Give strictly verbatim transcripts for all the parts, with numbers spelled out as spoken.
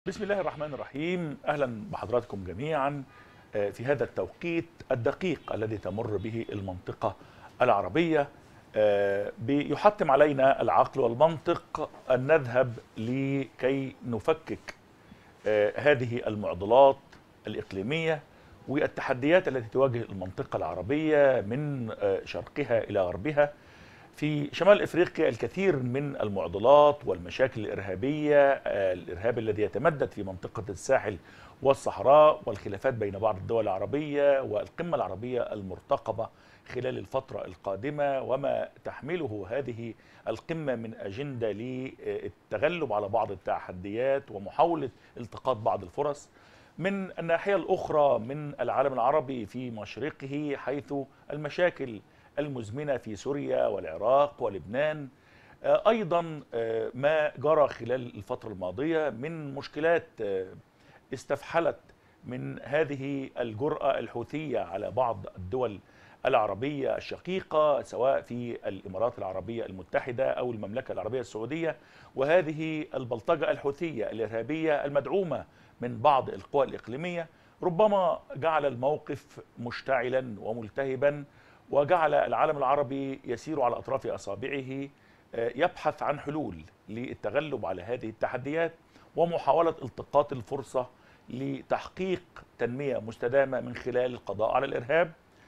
بسم الله الرحمن الرحيم. أهلا بحضراتكم جميعا في هذا التوقيت الدقيق الذي تمر به المنطقة العربية. بيحتم علينا العقل والمنطق أن نذهب لكي نفكك هذه المعضلات الإقليمية والتحديات التي تواجه المنطقة العربية من شرقها إلى غربها. في شمال افريقيا الكثير من المعضلات والمشاكل الارهابيه، الارهاب الذي يتمدد في منطقه الساحل والصحراء، والخلافات بين بعض الدول العربيه والقمه العربيه المرتقبه خلال الفتره القادمه، وما تحمله هذه القمه من اجنده للتغلب على بعض التحديات ومحاوله التقاط بعض الفرص. من الناحيه الاخرى من العالم العربي في مشرقه، حيث المشاكل المزمنة في سوريا والعراق ولبنان، أيضا ما جرى خلال الفترة الماضية من مشكلات استفحلت من هذه الجرأة الحوثية على بعض الدول العربية الشقيقة، سواء في الإمارات العربية المتحدة أو المملكة العربية السعودية، وهذه البلطجة الحوثية الإرهابية المدعومة من بعض القوى الإقليمية ربما جعل الموقف مشتعلا وملتهبا، وجعل العالم العربي يسير على أطراف أصابعه يبحث عن حلول للتغلب على هذه التحديات ومحاولة التقاط الفرصة لتحقيق تنمية مستدامة من خلال القضاء على الإرهاب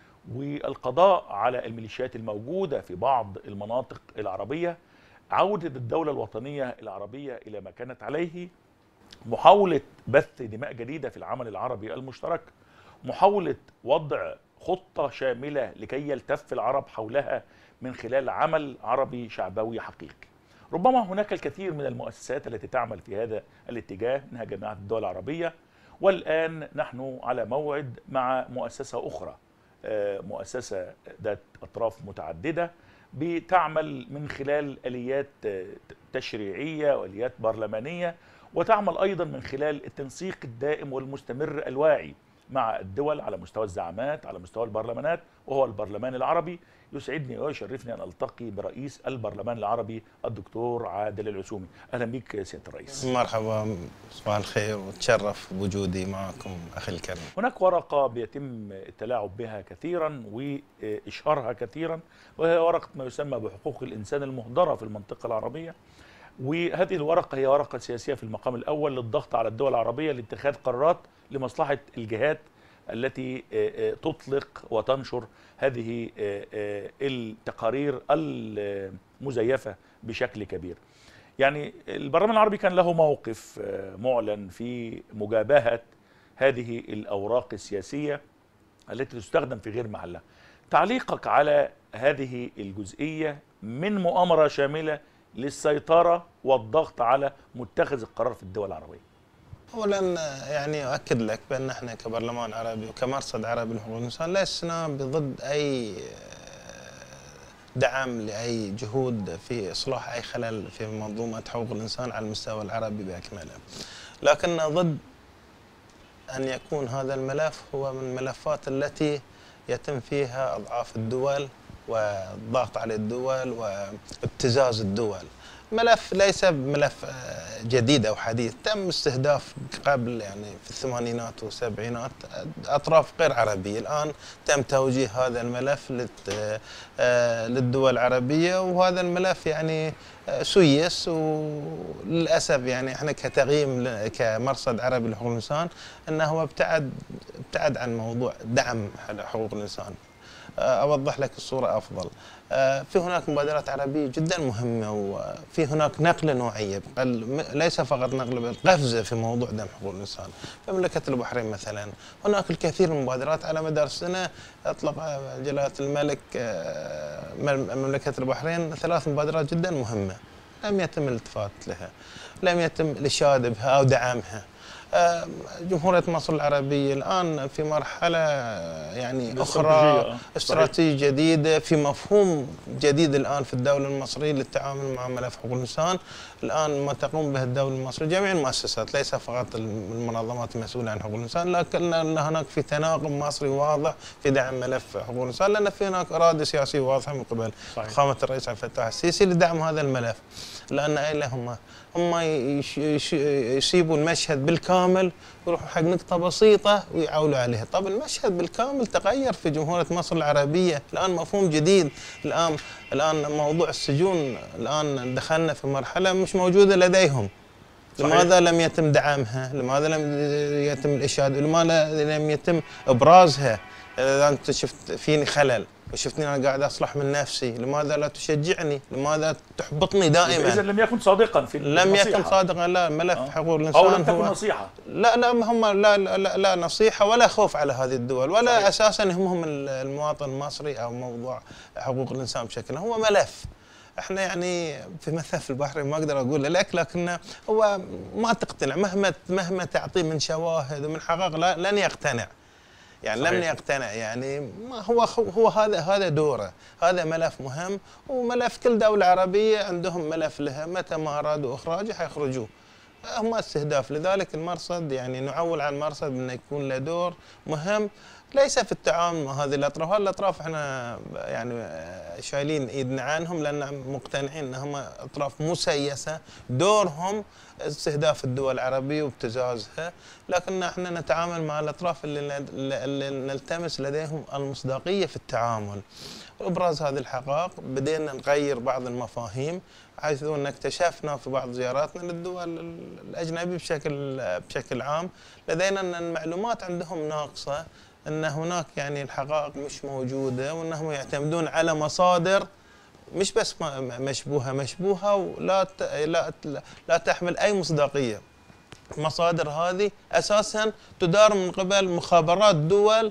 والقضاء على الميليشيات الموجودة في بعض المناطق العربية، عودة الدولة الوطنية العربية إلى ما كانت عليه، محاولة بث دماء جديدة في العمل العربي المشترك، محاولة وضع خطة شاملة لكي يلتف العرب حولها من خلال عمل عربي شعبوي حقيقي. ربما هناك الكثير من المؤسسات التي تعمل في هذا الاتجاه، منها جامعة الدول العربية، والآن نحن على موعد مع مؤسسة أخرى، مؤسسة ذات أطراف متعددة بتعمل من خلال آليات تشريعية وآليات برلمانية، وتعمل أيضا من خلال التنسيق الدائم والمستمر الواعي مع الدول على مستوى الزعامات، على مستوى البرلمانات، وهو البرلمان العربي. يسعدني ويشرفني أن ألتقي برئيس البرلمان العربي الدكتور عادل العسومي. أهلا بك سيادة الرئيس. مرحبا، صباح الخير، وتشرف بوجودي معكم أخي الكريم. هناك ورقة بيتم التلاعب بها كثيرا وإشهارها كثيرا، وهي ورقة ما يسمى بحقوق الإنسان المهدرة في المنطقة العربية. وهذه الورقة هي ورقة سياسية في المقام الأول للضغط على الدول العربية لاتخاذ قرارات لمصلحة الجهات التي تطلق وتنشر هذه التقارير المزيفة بشكل كبير. يعني البرلمان العربي كان له موقف معلن في مجابهة هذه الأوراق السياسية التي تستخدم في غير محلها. تعليقك على هذه الجزئية من مؤامرة شاملة للسيطرة والضغط على متخذ القرار في الدول العربية؟ اولا يعني اؤكد لك بان احنا كبرلمان عربي وكمرصد عربي لحقوق الانسان لسنا بضد اي دعم لاي جهود في اصلاح اي خلل في منظومه حقوق الانسان على المستوى العربي باكمله، لكن ضد ان يكون هذا الملف هو من الملفات التي يتم فيها اضعاف الدول والضغط على الدول وابتزاز الدول. ملف ليس بملف جديد او حديث، تم استهداف قبل يعني في الثمانينات والسبعينات اطراف غير عربيه، الان تم توجيه هذا الملف للدول العربيه، وهذا الملف يعني سيس، وللاسف يعني احنا كتقييم كمرصد عربي لحقوق الانسان انه هو ابتعد ابتعد عن موضوع دعم حقوق الانسان. أوضح لك الصورة أفضل. في هناك مبادرات عربية جدا مهمة، وفي هناك نقلة نوعية، ليس فقط نقلة بل قفزة في موضوع دعم حقوق الإنسان. في مملكة البحرين مثلا هناك الكثير من المبادرات على مدار السنة. أطلق جلالة الملك مملكة البحرين ثلاث مبادرات جدا مهمة لم يتم الالتفات لها، لم يتم الإشادة بها أو دعمها. جمهورية مصر العربية الآن في مرحلة يعني أخرى استراتيجية استراتيجية جديدة، في مفهوم جديد الآن في الدولة المصرية للتعامل مع ملف حقوق الإنسان. الآن ما تقوم به الدولة المصرية جميع المؤسسات، ليس فقط المنظمات المسؤولة عن حقوق الإنسان، لكن هناك في تناغم مصري واضح في دعم ملف حقوق الإنسان، لأن في هناك إرادة سياسية واضحة من قبل فخامة الرئيس عبد الفتاح السيسي لدعم هذا الملف. لأن أي هم هم يسيبوا المشهد بالكامل ويروحوا حق نقطة بسيطة ويعولوا عليها. طب المشهد بالكامل تغير في جمهورية مصر العربية، الآن مفهوم جديد. الآن الآن موضوع السجون الآن دخلنا في مرحلة مش موجودة لديهم. صحيح. لماذا لم يتم دعمها؟ لماذا لم يتم الإشادة؟ لماذا لم يتم إبرازها؟ إذا أنت شفت فيني خلل وشفتني أنا قاعد أصلح من نفسي، لماذا لا تشجعني؟ لماذا تحبطني دائما؟ إذا لم يكن صادقا في لم النصيحة. يكن صادقا، لا ملف آه. حقوق الإنسان أو لم تكن هو نصيحة. لا لا هم لا لا, لا نصيحة ولا خوف على هذه الدول، ولا صحيح. أساسا يهمهم المواطن المصري أو موضوع حقوق الإنسان بشكل، هو ملف. احنا يعني في مثل البحر ما اقدر اقول لك، لكن هو ما تقتنع مهما مهما تعطيه من شواهد ومن حقائق لن يقتنع. يعني صحيح. لم يقتنع، يعني ما هو هو هذا هذا دوره، هذا ملف مهم، وملف كل دولة عربية عندهم ملف لها، متى ما ارادوا اخراجه حيخرجوه. هم استهداف، لذلك المرصد يعني نعول على المرصد انه يكون له دور مهم، ليس في التعامل مع هذه الاطراف، هذه الاطراف احنا يعني شايلين ايدنا عنهم لان مقتنعين انهم اطراف مسيسه، دورهم استهداف الدول العربيه وابتزازها، لكن احنا نتعامل مع الاطراف اللي, اللي نلتمس لديهم المصداقيه في التعامل. وابراز هذه الحقائق بدينا نغير بعض المفاهيم، حيث ان اكتشفنا في بعض زياراتنا للدول الاجنبيه بشكل بشكل عام لدينا ان المعلومات عندهم ناقصه، ان هناك يعني الحقائق مش موجوده، وانهم يعتمدون على مصادر مش بس مشبوهه مشبوهه ولا لا لا تحمل اي مصداقيه. المصادر هذه اساسا تدار من قبل مخابرات دول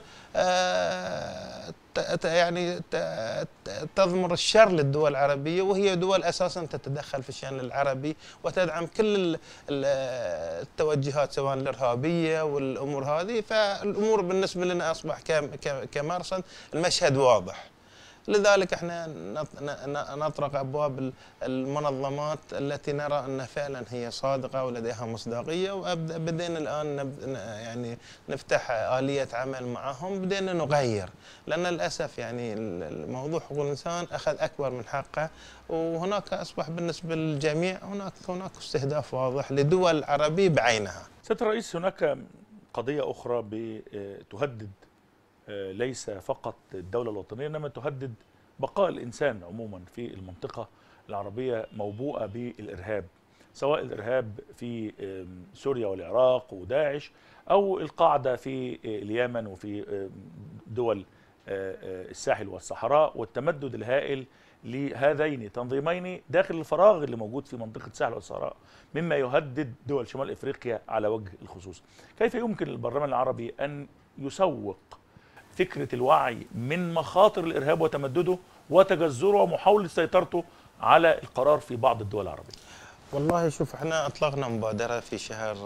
يعني تضمر الشر للدول العربيه، وهي دول اساسا تتدخل في الشان العربي وتدعم كل التوجهات سواء الارهابيه والامور هذه. فالامور بالنسبه لنا اصبح كمرصد المشهد واضح. لذلك احنا نطرق ابواب المنظمات التي نرى ان فعلا هي صادقه ولديها مصداقيه، وبدينا الان يعني نفتح اليه عمل معهم، بدينا نغير، لان للاسف يعني الموضوع حقوق الانسان اخذ اكبر من حقه، وهناك اصبح بالنسبه للجميع هناك هناك استهداف واضح لدول عربيه بعينها. سيادة الرئيس، هناك قضيه اخرى بتهدد ليس فقط الدولة الوطنية، إنما تهدد بقاء الإنسان عموما في المنطقة العربية موبوءة بالإرهاب، سواء الإرهاب في سوريا والعراق وداعش، أو القاعدة في اليمن وفي دول الساحل والصحراء، والتمدد الهائل لهذين تنظيمين داخل الفراغ اللي موجود في منطقة الساحل والصحراء، مما يهدد دول شمال إفريقيا على وجه الخصوص. كيف يمكن للبرلمان العربي أن يسوق فكرة الوعي من مخاطر الإرهاب وتمدده وتجذره ومحاولة سيطرته على القرار في بعض الدول العربية؟ والله شوف، احنا أطلقنا مبادرة في شهر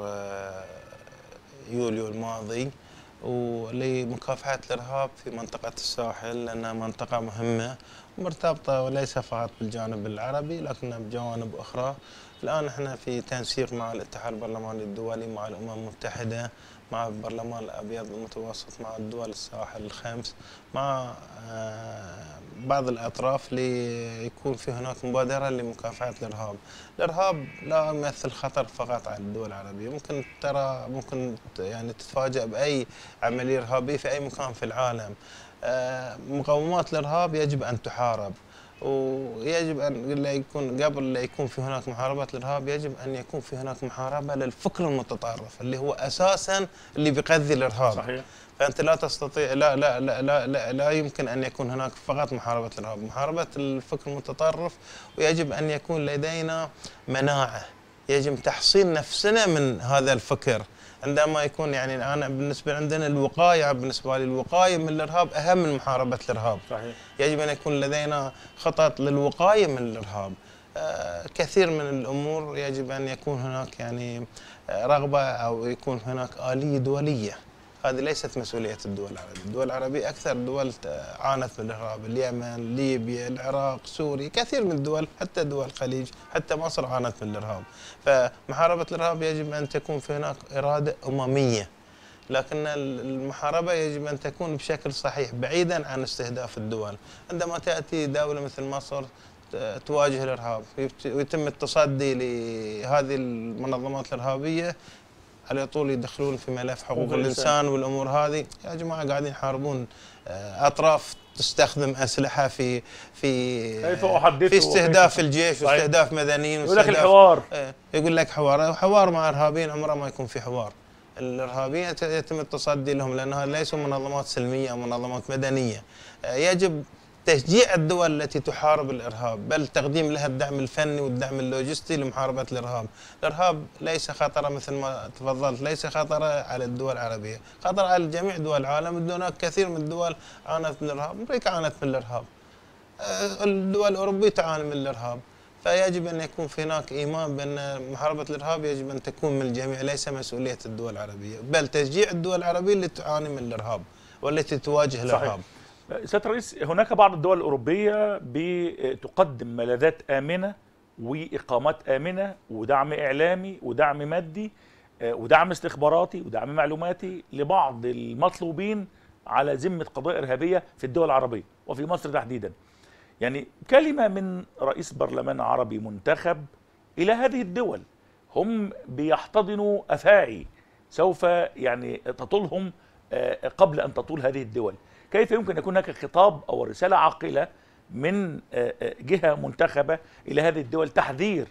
يوليو الماضي ولمكافحة الإرهاب في منطقة الساحل، لأنها منطقة مهمة مرتبطة وليس فقط بالجانب العربي لكن بجوانب أخرى. الآن احنا في تنسيق مع الاتحاد البرلماني الدولي، مع الأمم المتحدة، مع البرلمان الأبيض المتوسط، مع الدول الساحل الخمس، مع بعض الأطراف ليكون في هناك مبادرة لمكافحة الإرهاب. الإرهاب لا يمثل خطر فقط على الدول العربية، ممكن ترى ممكن يعني تتفاجأ بأي عملية إرهابية في أي مكان في العالم. مقومات الإرهاب يجب أن تحارب، ويجب أن لا يكون قبل لا يكون في هناك محاربة الإرهاب يجب أن يكون في هناك محاربة للفكر المتطرف اللي هو أساساً اللي بيغذي الإرهاب. صحيح. فأنت لا تستطيع لا لا لا لا لا, لا يمكن أن يكون هناك فقط محاربة الإرهاب، محاربة الفكر المتطرف، ويجب أن يكون لدينا مناعة، يجب تحصين نفسنا من هذا الفكر. عندما يكون يعني أنا بالنسبة عندنا الوقاية، بالنسبة لي الوقاية من الإرهاب أهم من محاربة الإرهاب. صحيح. يجب أن يكون لدينا خطط للوقاية من الإرهاب. آه كثير من الأمور يجب أن يكون هناك يعني رغبة أو يكون هناك آلية دولية. هذه ليست مسؤولية الدول العربية. الدول العربية أكثر دول عانت من الإرهاب، اليمن، ليبيا، العراق، سوريا، كثير من الدول، حتى دول الخليج، حتى مصر عانت من الإرهاب. فمحاربة الإرهاب يجب أن تكون في هناك إرادة أممية، لكن المحاربة يجب أن تكون بشكل صحيح بعيدا عن استهداف الدول. عندما تأتي دولة مثل مصر تواجه الإرهاب ويتم التصدي لهذه المنظمات الإرهابية، على طول يدخلون في ملف حقوق الإنسان والأمور هذه. يا جماعة قاعدين يحاربون أطراف تستخدم أسلحة في في في استهداف الجيش واستهداف مدنيين. يقول لك الحوار، يقول لك حوار حوار مع إرهابيين، عمره ما يكون في حوار. الإرهابيين يتم التصدي لهم لأنها ليسوا منظمات سلمية أو منظمات مدنية. يجب تشجيع الدول التي تحارب الإرهاب، بل تقديم لها الدعم الفني والدعم اللوجستي لمحاربة الإرهاب. الإرهاب ليس خطرة مثل ما تفضلت، ليس خطرة على الدول العربية، خطر على جميع دول العالم. هناك كثير من الدول عانت من الإرهاب، أمريكا عانت من الإرهاب، الدول الأوروبية تعاني من الإرهاب. فيجب أن يكون في هناك إيمان بأن محاربة الإرهاب يجب أن تكون من الجميع، ليس مسؤولية الدول العربية، بل تشجيع الدول العربية التي تعاني من الإرهاب والتي تواجه الإرهاب. سيادة الرئيس، هناك بعض الدول الأوروبية بتقدم ملاذات آمنة وإقامات آمنة ودعم إعلامي ودعم مادي ودعم استخباراتي ودعم معلوماتي لبعض المطلوبين على ذمة قضايا إرهابية في الدول العربية وفي مصر تحديدا. يعني كلمة من رئيس برلمان عربي منتخب إلى هذه الدول، هم بيحتضنوا أفاعي سوف يعني تطولهم قبل أن تطول هذه الدول. كيف يمكن يكون هناك خطاب أو رسالة عاقلة من جهة منتخبة إلى هذه الدول تحذير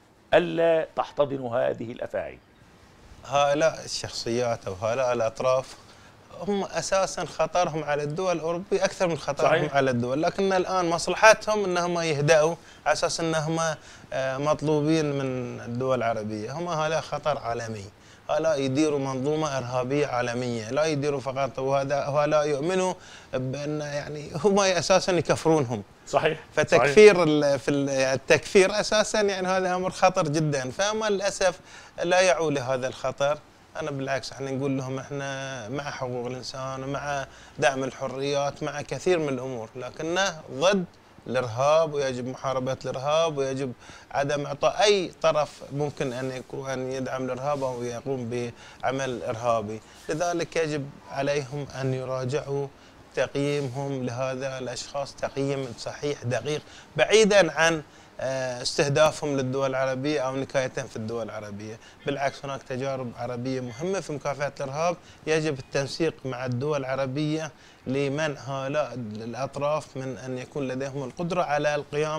ألا تحتضنوا هذه الأفاعي؟ هؤلاء الشخصيات أو هؤلاء الأطراف هم أساسا خطرهم على الدول الأوروبية أكثر من خطرهم صحيح. على الدول، لكن الآن مصلحتهم أنهم يهدأوا على أساس أنهم مطلوبين من الدول العربية. هم هؤلاء خطر عالمي، هؤلاء يديروا منظومة إرهابية عالمية، لا يديروا فقط، وهذا هؤلاء يؤمنوا بأن يعني هم أساسا يكفرونهم. صحيح. فتكفير صحيح. في التكفير أساسا يعني هذا أمر خطر جدا، فما للأسف لا يعوا لهذا الخطر. أنا بالعكس احنا نقول لهم احنا مع حقوق الإنسان ومع دعم الحريات، مع كثير من الأمور، لكنه ضد الإرهاب، ويجب محاربة الإرهاب، ويجب عدم إعطاء أي طرف ممكن أن يكون أن يدعم الإرهاب أو يقوم بعمل إرهابي. لذلك يجب عليهم أن يراجعوا تقييمهم لهذا الأشخاص تقييم صحيح دقيق، بعيدا عن استهدافهم للدول العربية أو نكايتهم في الدول العربية. بالعكس هناك تجارب عربية مهمة في مكافحة الإرهاب، يجب التنسيق مع الدول العربية لمنع هؤلاء الأطراف من أن يكون لديهم القدرة على القيام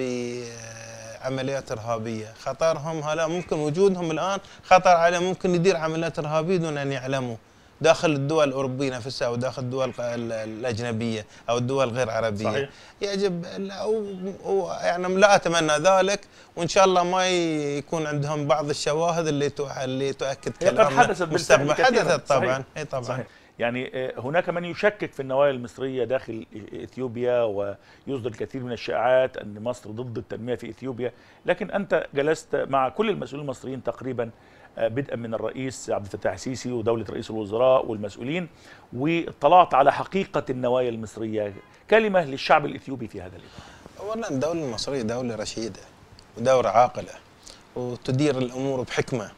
بعمليات إرهابية. خطرهم هؤلاء ممكن وجودهم الآن خطر على ممكن يدير عمليات إرهابية دون أن يعلموا داخل الدول الأوروبية نفسها أو داخل الدول الأجنبية أو الدول غير عربية. صحيح. يجب أو يعني لا أتمنى ذلك، وإن شاء الله ما يكون عندهم بعض الشواهد اللي اللي تؤكد كلامنا مستقبل. حدثت طبعا. صحيح. طبعا. صحيح. يعني هناك من يشكك في النوايا المصرية داخل إثيوبيا ويصدر الكثير من الشائعات أن مصر ضد التنمية في إثيوبيا، لكن أنت جلست مع كل المسؤولين المصريين تقريبا بدءا من الرئيس عبد الفتاح السيسي ودولة رئيس الوزراء والمسؤولين، واطلعت على حقيقة النوايا المصرية. كلمة للشعب الإثيوبي في هذا الإطار. أولا الدولة المصرية دولة رشيدة ودولة عاقلة وتدير الأمور بحكمة.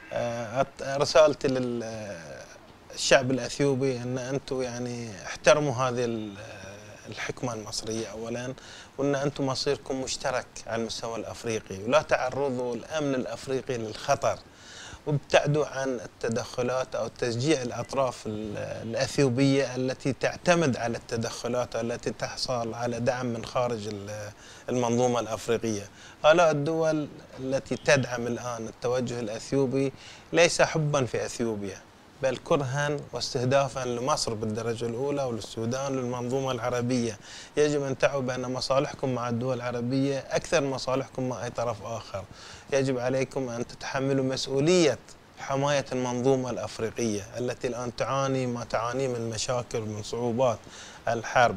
رسالتي للشعب الأثيوبي أن أنتم يعني احترموا هذه الحكمة المصرية أولا، وأن أنتم مصيركم مشترك على المستوى الأفريقي، ولا تعرضوا الأمن الأفريقي للخطر، وابتعدوا عن التدخلات أو تشجيع الأطراف الأثيوبية التي تعتمد على التدخلات التي تحصل على دعم من خارج المنظومة الأفريقية. هؤلاء الدول التي تدعم الآن التوجه الأثيوبي ليس حبا في أثيوبيا، بل كرها واستهدافا لمصر بالدرجة الأولى وللسودان والمنظومة العربية. يجب أن تعوا بأن مصالحكم مع الدول العربية أكثر من مصالحكم مع أي طرف آخر. يجب عليكم أن تتحملوا مسؤولية حماية المنظومة الأفريقية التي الآن تعاني ما تعاني من مشاكل ومن صعوبات. الحرب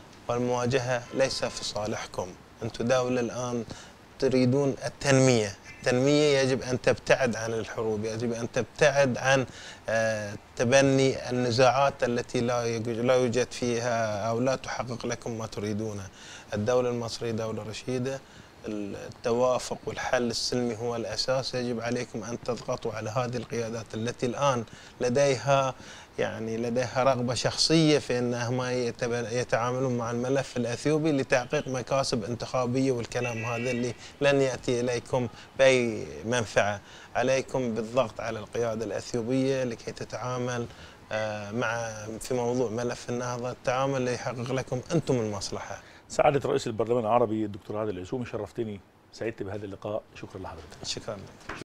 والمواجهة ليس في صالحكم. أنتم دولة الآن تريدون التنمية. التنمية يجب أن تبتعد عن الحروب، يجب أن تبتعد عن تبني النزاعات التي لا لا يوجد فيها أو لا تحقق لكم ما تريدونه. الدولة المصرية دولة رشيدة، التوافق والحل السلمي هو الأساس. يجب عليكم أن تضغطوا على هذه القيادات التي الآن لديها يعني لديها رغبة شخصية في أنهم يتعاملون مع الملف الأثيوبي لتحقيق مكاسب انتخابية، والكلام هذا اللي لن يأتي إليكم بأي منفعة. عليكم بالضغط على القيادة الأثيوبية لكي تتعامل مع في موضوع ملف النهضة التعامل ليحقق لكم أنتم المصلحة. سعادة رئيس البرلمان العربي الدكتور عادل العزومي، شرفتني، سعدت بهذا اللقاء، شكرا لحضرتك. شكرا لك.